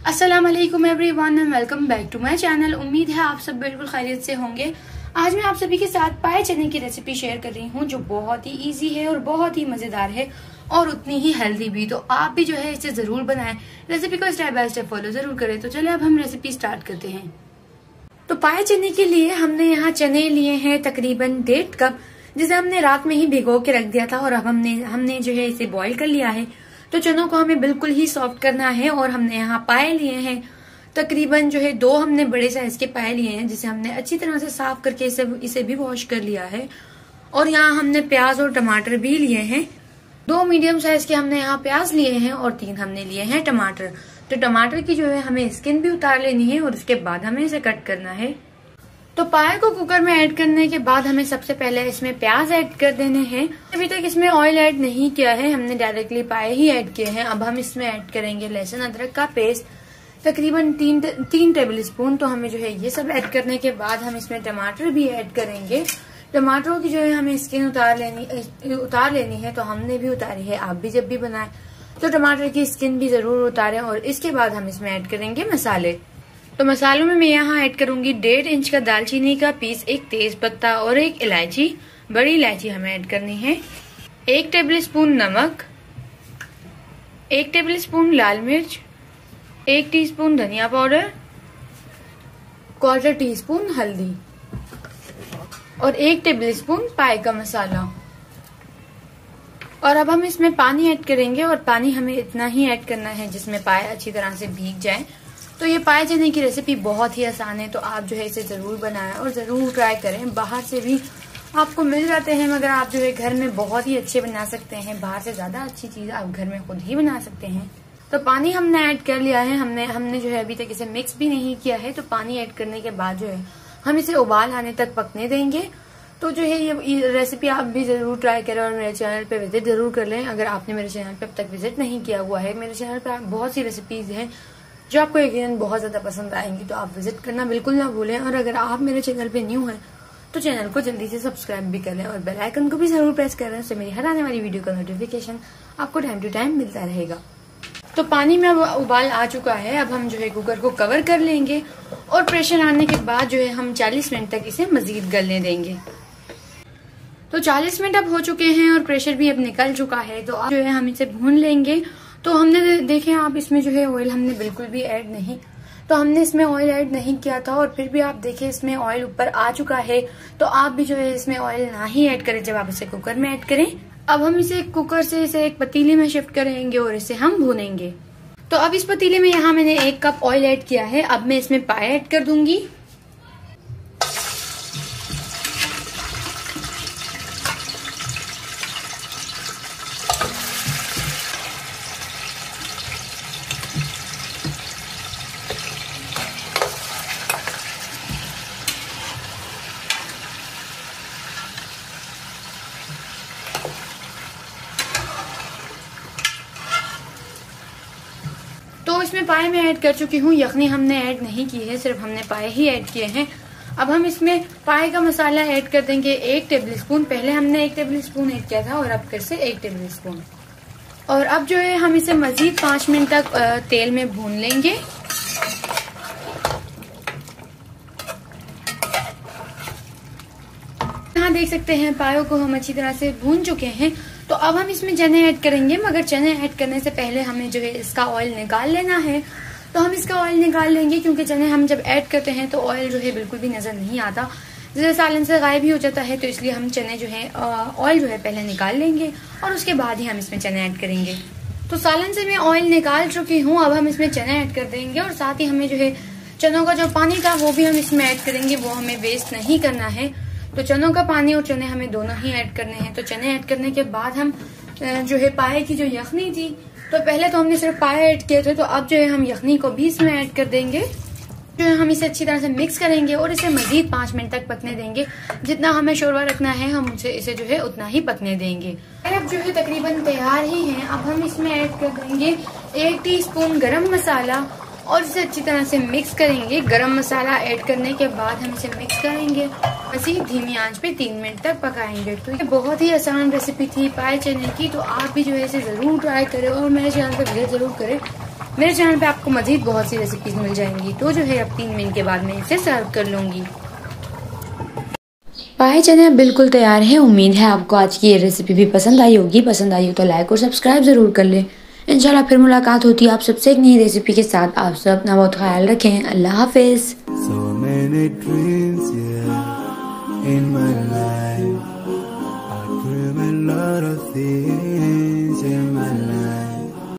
अस्सलाम वालेकुम everyone and welcome back to my channel. उम्मीद है आप सब बिल्कुल खैरियत से होंगे। आज मैं आप सभी के साथ पाए चने की रेसिपी शेयर कर रही हूँ जो बहुत ही इजी है और बहुत ही मजेदार है और उतनी ही हेल्दी भी। तो आप भी जो है इसे जरूर बनाएं, रेसिपी को स्टेप बाय स्टेप फॉलो जरूर करें। तो चलिए अब हम रेसिपी स्टार्ट करते हैं। तो पाए चने के लिए हमने यहाँ चने लिए हैं तकरीबन 1.5 कप, जिसे हमने रात में ही भिगो के रख दिया था और अब हमने जो है इसे बॉईल कर लिया है। तो चनों को हमें बिल्कुल ही सॉफ्ट करना है और हमने यहाँ पाए लिए हैं तकरीबन जो है 2 हमने बड़े साइज के पाए लिए हैं, जिसे हमने अच्छी तरह से साफ करके इसे भी वॉश कर लिया है। और यहाँ हमने प्याज और टमाटर भी लिए हैं। 2 मीडियम साइज के हमने यहाँ प्याज लिए हैं और 3 हमने लिए हैं टमाटर। तो टमाटर की जो है हमें स्किन भी उतार लेनी है और उसके बाद हमें इसे कट करना है। तो पाए को कुकर में ऐड करने के बाद हमें सबसे पहले इसमें प्याज ऐड कर देने हैं। अभी तक इसमें ऑयल ऐड नहीं किया है, हमने डायरेक्टली पाए ही ऐड किए हैं। अब हम इसमें ऐड करेंगे लहसुन अदरक का पेस्ट तकरीबन 3 टेबल स्पून। तो हमें जो है ये सब ऐड करने के बाद हम इसमें टमाटर भी ऐड करेंगे। टमाटरों की जो है हमें स्किन उतार लेनी है, तो हमने भी उतारी है। आप भी जब भी बनाए तो टमाटर की स्किन भी जरूर उतारें। और इसके बाद हम इसमें ऐड करेंगे मसाले। तो मसालों में मैं यहाँ ऐड करूंगी 1.5 इंच का दालचीनी का पीस, 1 तेज पत्ता और 1 इलायची, बड़ी इलायची हमें ऐड करनी है। 1 टेबल स्पून नमक, 1 टेबल स्पून लाल मिर्च, 1 टीस्पून धनिया पाउडर, 1/4 टीस्पून हल्दी और 1 टेबल स्पून पाए का मसाला। और अब हम इसमें पानी ऐड करेंगे और पानी हमें इतना ही ऐड करना है जिसमें पाए अच्छी तरह से भीग जाए। तो ये पाए चने की रेसिपी बहुत ही आसान है, तो आप जो है इसे जरूर बनाएं और जरूर ट्राई करें। बाहर से भी आपको मिल जाते हैं, मगर आप जो है घर में बहुत ही अच्छे बना सकते हैं। बाहर से ज्यादा अच्छी चीज आप घर में खुद ही बना सकते हैं। तो पानी हमने ऐड कर लिया है। हमने जो है अभी तक इसे मिक्स भी नहीं किया है। तो पानी ऐड करने के बाद जो है हम इसे उबाल आने तक पकने देंगे। तो जो है ये रेसिपी आप भी जरूर ट्राई करें और मेरे चैनल पे विजिट जरूर कर लें। अगर आपने मेरे चैनल पे अब तक विजिट नहीं किया हुआ है, मेरे चैनल पे बहुत सी रेसिपीज हैं जो आपको यकीनन बहुत ज्यादा पसंद आएंगी। तो आप विजिट करना बिल्कुल ना भूलें। और अगर आप मेरे चैनल पे न्यू हैं तो चैनल को जल्दी से सब्सक्राइब भी कर लें और बेल आइकन को भी जरूर प्रेस करें, उससे मेरी हर आने वाली वीडियो का नोटिफिकेशन आपको टाइम टू टाइम मिलता रहेगा। तो पानी में अब उबाल आ चुका है। अब हम जो है कुकर को कवर कर लेंगे और प्रेशर आने के बाद जो है हम 40 मिनट तक इसे मजीद गलने देंगे। तो 40 मिनट अब हो चुके हैं और प्रेशर भी अब निकल चुका है। तो अब जो है हम इसे भून लेंगे। तो हमने देखे आप इसमें जो है ऑयल हमने बिल्कुल भी ऐड नहीं, तो हमने इसमें ऑयल ऐड नहीं किया था और फिर भी आप देखें इसमें ऑयल ऊपर आ चुका है। तो आप भी जो है इसमें ऑयल ना ही ऐड करें जब आप इसे कुकर में ऐड करें। अब हम इसे कुकर से इसे एक पतीले में शिफ्ट करेंगे और इसे हम भूनेंगे। तो अब इस पतीले में यहाँ मैंने 1 कप ऑयल ऐड किया है। अब मैं इसमें पाए ऐड कर दूंगी। तो इसमें पाए मैं ऐड कर चुकी हूँ, यखनी हमने ऐड नहीं की है, सिर्फ हमने पाए ही ऐड किए हैं। अब हम इसमें पाए का मसाला ऐड कर देंगे 1 टेबल स्पून। पहले हमने 1 टेबल स्पून ऐड किया था और अब फिर से 1 टेबल स्पून। और अब जो है हम इसे मजीद 5 मिनट तक तेल में भून लेंगे। यहाँ देख सकते हैं पायों को हम अच्छी तरह से भून चुके हैं। तो अब हम इसमें चने ऐड करेंगे, मगर चने ऐड करने से पहले हमें जो है इसका ऑयल निकाल लेना है। तो हम इसका ऑयल निकाल लेंगे क्योंकि चने हम जब ऐड करते हैं तो ऑयल जो है बिल्कुल भी नजर नहीं आता, जैसे सालन से गायब ही हो जाता है। तो इसलिए हम चने जो है ऑयल जो है पहले निकाल लेंगे और उसके बाद ही हम इसमें चने ऐड करेंगे। तो सालन से मैं ऑयल निकाल चुकी हूँ। अब हम इसमें चने ऐड कर देंगे और साथ ही हमें जो है चनों का जो पानी था वो भी हम इसमें ऐड करेंगे, वो हमें वेस्ट नहीं करना है। तो चनों का पानी और चने हमें दोनों ही ऐड करने हैं। तो चने ऐड करने के बाद हम जो है पाए की जो यखनी थी, तो पहले तो हमने सिर्फ पाए ऐड किए थे, तो अब जो है हम यखनी को भी इसमें ऐड कर देंगे। जो है हम इसे अच्छी तरह से मिक्स करेंगे और इसे मजीद 5 मिनट तक पकने देंगे। जितना हमें शोरबा रखना है हम इसे जो है उतना ही पकने देंगे। अब जो है तकरीबन तैयार ही है। अब हम इसमें ऐड कर देंगे 1 टीस्पून गरम मसाला और इसे अच्छी तरह से मिक्स करेंगे। गरम मसाला ऐड करने के बाद हम इसे मिक्स करेंगे, मजीद धीमी आंच पे 3 मिनट तक पकाएंगे। तो ये बहुत ही आसान रेसिपी थी पाए चने की। तो आप भी जो है इसे जरूर ट्राई करें और मेरे चैनल पर विजिट जरूर करें। मेरे चैनल पे आपको मजीद बहुत सी रेसिपीज मिल जाएंगी। तो जो है अब 3 मिनट के बाद मैं इसे सर्व कर लूँगी। पाए चने बिल्कुल तैयार है। उम्मीद है आपको आज की ये रेसिपी भी पसंद आई होगी। पसंद आई हो तो लाइक और सब्सक्राइब ज़रूर कर लें। इंशाल्लाह फिर मुलाकात होती है आप सबसे एक नई रेसिपी के साथ। आप सब अपना बहुत ख्याल रखें। अल्लाह हाफिज़।